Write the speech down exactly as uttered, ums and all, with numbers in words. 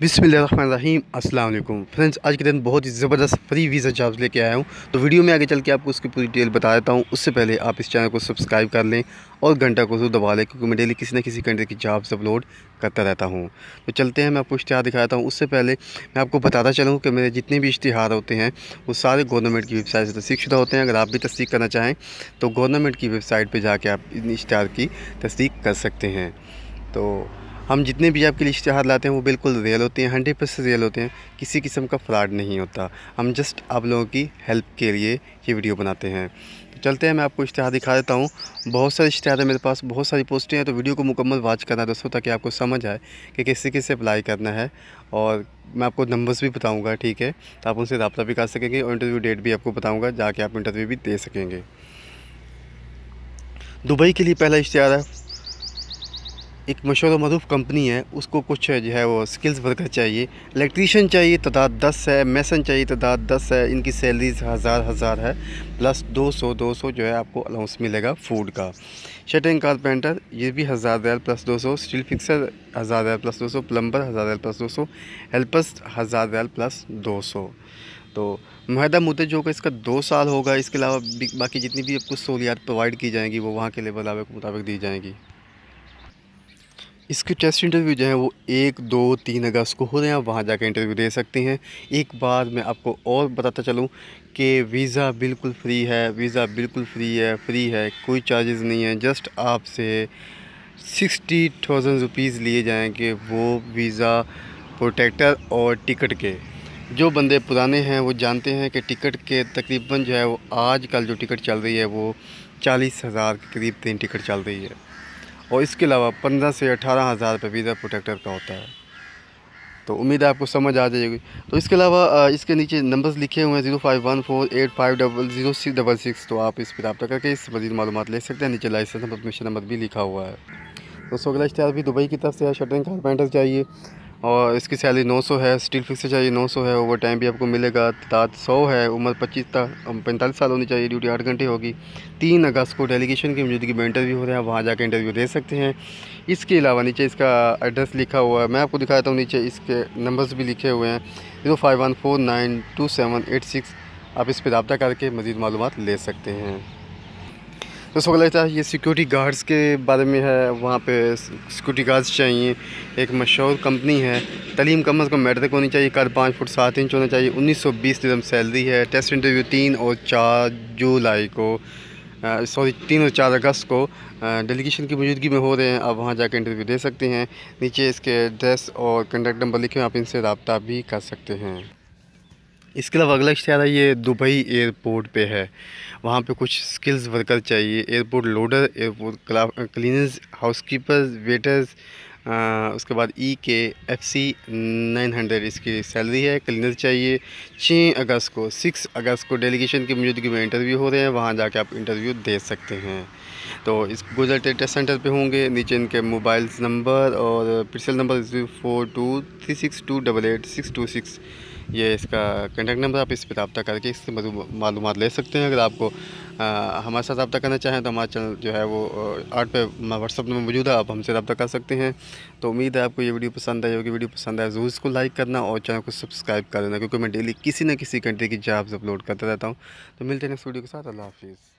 बिस्मिल्लाहिर्रहमानिर्रहीम अस्सलाम वालेकुम फ्रेंड्स, आज के दिन बहुत ही ज़बरदस्त फ्री वीज़ा जॉब्स लेके आया हूँ। तो वीडियो में आगे चल के आपको उसकी पूरी डिटेल बता देता हूँ। उससे पहले आप इस चैनल को सब्सक्राइब कर लें और घंटा को जरूर दबा लें, क्योंकि मैं डेली किसी न किसी कंट्री की जॉब्स अपलोड करता रहता हूँ। तो चलते हैं, मैं आपको इश्तिहार दिखाता हूँ। उससे पहले मैं आपको बताता चलूँ कि मेरे जितने भी इश्तिहार होते हैं वो सारे गवर्नमेंट की वेबसाइट से तस्दीक शुदा होते हैं। अगर आप भी तस्दीक करना चाहें तो गवर्नमेंट की वेबसाइट पर जाके आप इन इश्तिहार की तस्दीक कर सकते हैं। तो हम जितने भी आपके लिए इश्तिहार लाते हैं वो बिल्कुल रियल होते हैं, हंड्रेड परसेंट रियल होते हैं, किसी किस्म का फ्रॉड नहीं होता। हम जस्ट आप लोगों की हेल्प के लिए ये वीडियो बनाते हैं। तो चलते हैं, मैं आपको इश्तिहार दिखा देता हूँ। बहुत सारे इश्तिहार है मेरे पास, बहुत सारी पोस्टें हैं, तो वीडियो को मुकम्मल वॉच करना दोस्तों, ताकि आपको समझ आए कि किससे किससे अप्लाई करना है। और मैं आपको नंबर्स भी बताऊँगा, ठीक है, तो आप उनसे रब्ता भी कर सकेंगे और इंटरव्यू डेट भी आपको बताऊँगा, जाके आप इंटरव्यू भी दे सकेंगे। दुबई के लिए पहला इश्तिहार है। एक मशहूर मरूफ कंपनी है, उसको कुछ जो है वो स्किल्स वर्कर चाहिए। इलेक्ट्रीशियन चाहिए, तादाद दस है। मैसन चाहिए, तादाद दस है। इनकी सैलरीज हज़ार हज़ार है, प्लस दो सौ दो सौ जो है आपको अलाउंस मिलेगा फूड का। शटरिंग कारपेंटर ये भी हज़ार रियाल प्लस दो सौ। स्टील फिक्सर हज़ार रियाल प्लस दो सौ। प्लम्बर हज़ार रियाल प्लस दो सौ। हेल्पर्स हज़ार रियाल प्लस दो सौ। तो मुहैदा मुद्दत जो होगा इसका दो साल होगा। इसके अलावा बाकी जितनी भी आपको सहूलियात प्रोवाइड की जाएंगी वो वहाँ के लेवल के मुताबिक दी जाएंगी। इसके टेस्ट इंटरव्यू जो है वो एक दो तीन अगस्त को हो रहे हैं, आप वहाँ जाकर इंटरव्यू दे सकते हैं। एक बार मैं आपको और बताता चलूँ कि वीज़ा बिल्कुल फ्री है, वीज़ा बिल्कुल फ्री है, फ्री है, कोई चार्जेस नहीं है। जस्ट आपसे सिक्सटी थाउजेंड रुपीज़ लिए जाएंगे वो वीज़ा प्रोटेक्टर और टिकट के। जो बंदे पुराने हैं वो जानते हैं कि टिकट के तकरीबन जो है वो आज कल जो टिकट चल रही है वो चालीस हज़ार के करीब तीन टिकट चल रही है, और इसके अलावा पंद्रह से अठारह हज़ार रुपये वीज़ा प्रोटेक्टर का होता है। तो उम्मीद है आपको समझ आ जाएगी। तो इसके अलावा इसके नीचे नंबर्स लिखे हुए हैं zero five one four eight five double zero six double six, तो आप इस पर रब्ता करके इस मज़ीद मालूमात ले सकते हैं। नीचे लाइसेंस नंबर, परमिशन नंबर भी लिखा हुआ है। दोस्तों अगला इश्तिहार भी दुबई की तरफ से है। शटरिंग कारपेंटर चाहिए और इसकी सैलरी नौ सौ है। स्टील फिक्सर चाहिए नौ सौ है। ओवर टाइम भी आपको मिलेगा। तादाद सौ है। उम्र पच्चीस तक पैंतालीस साल होनी चाहिए। ड्यूटी आठ घंटे होगी। तीन अगस्त को डेलीगेशन की मौजूदगी में इंटरव्यू हो रहा है, वहाँ जाकर इंटरव्यू दे सकते हैं। इसके अलावा नीचे इसका एड्रेस लिखा हुआ है, मैं आपको दिखाता हूँ। नीचे इसके नंबर्स भी लिखे हुए हैं zero five one four nine two seven eight six, आप इस पर रब्ता करके मज़ीद मालूमात ले सकते हैं। दोस्तों अगला था ये सिक्योरिटी गार्ड्स के बारे में है। वहाँ पे सिक्योरिटी गार्ड्स चाहिए। एक मशहूर कंपनी है। तालीम कम अज़ कम मैट्रिक होनी चाहिए। कद पाँच फुट सात इंच होना चाहिए। उन्नीस सौ बीस दिरहम सैलरी है। टेस्ट इंटरव्यू तीन और चार जुलाई को सॉरी तीन और चार अगस्त को डेलीगेशन की मौजूदगी में हो रहे हैं, आप वहाँ जाकर इंटरव्यू दे सकते हैं। नीचे इसके एड्रेस और कॉन्टैक्ट नंबर लिखे हैं, आप इनसे रब्ता भी कर सकते हैं। इसके अलावा अगला इश्तिहार है ये दुबई एयरपोर्ट पे है। वहाँ पे कुछ स्किल्स वर्कर चाहिए। Airport loader, airport cleaners, housekeepers, waiters, उसके बाद E K F C nine hundred इसकी सैलरी है। क्लीनर चाहिए। छः अगस्त को सिक्स अगस्त को डेलीगेशन की मौजूदगी में इंटरव्यू हो रहे हैं, वहाँ जाके आप इंटरव्यू दे सकते हैं। तो इस गुजरात टेस्ट सेंटर पे होंगे। नीचे इनके मोबाइल नंबर और pixel number zero four two three six two double eight six two six, ये इसका कॉन्टैक्ट नंबर, आप इस पर रब्ता करके इससे मालूमात ले सकते हैं। अगर आपको आ, हमारे साथ रब्ता करना चाहें तो हमारा चैनल जो है वो आर्ट पे व्हाट्सअप में मौजूद है, आप हमसे रब्ता कर सकते हैं। तो उम्मीद है आपको ये वीडियो पसंद आई होगी। वीडियो पसंद आए ज़रूर इसको लाइक करना और चैनल को सब्सक्राइब कर देना, क्योंकि मैं डेली किसी न किसी कंट्री की जॉब्स अपलोड करता रहता हूँ। तो मिलते हैं नेक्स्ट वीडियो के साथ। अल्लाह हाफिज़।